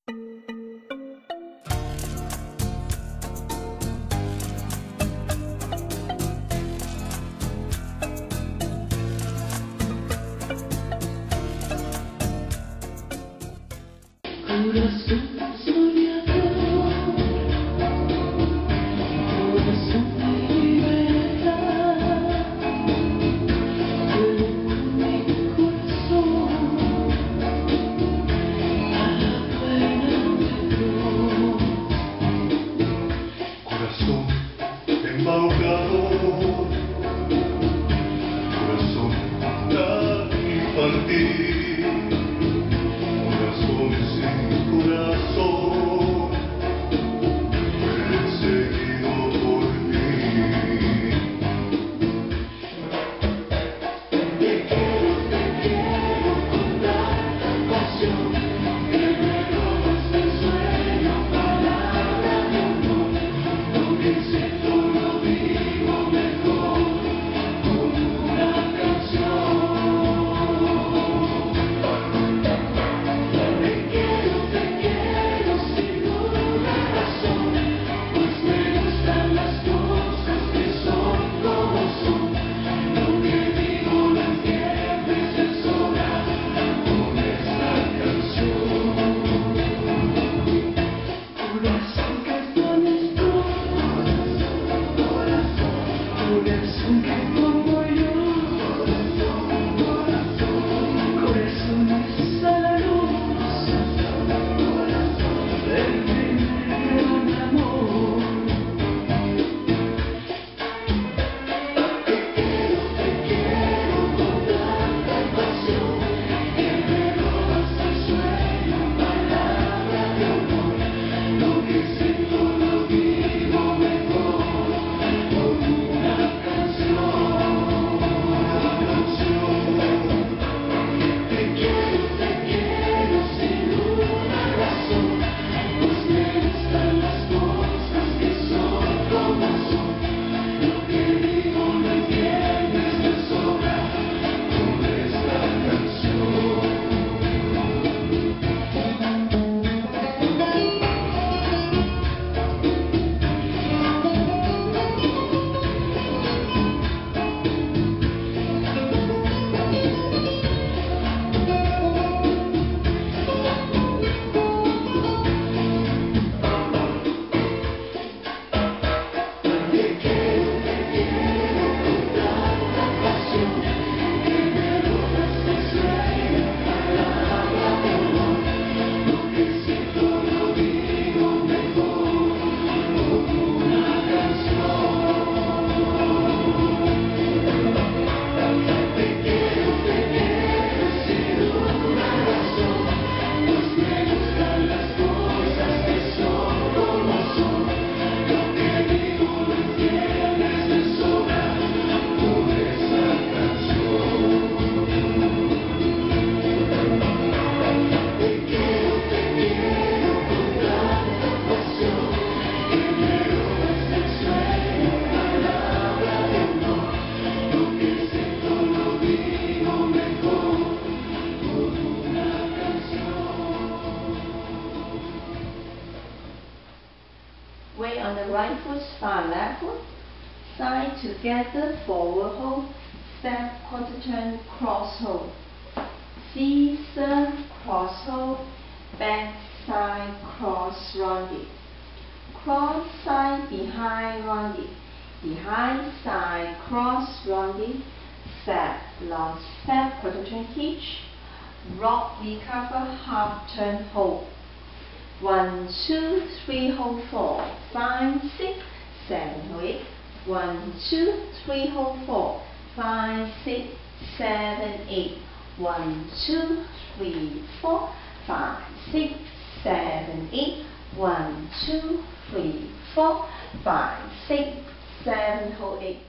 on the right foot, far left foot, side together, forward hold, step, quarter turn, cross hold, scissor, cross hold, back side, cross rounded, cross side, behind rounded, behind side, cross rounded, step, long step, quarter turn hitch, rock, recover, half turn hold. 1, 2, 3, hold 4, 5, 6, 7, 8. 1, 2, 3, hold 4, 5, 6, 7, 8. 1, 2, 3, 4, 5, 6, 7, 8. 1, 2, 3, 4, 5, 6, 7, hold 8.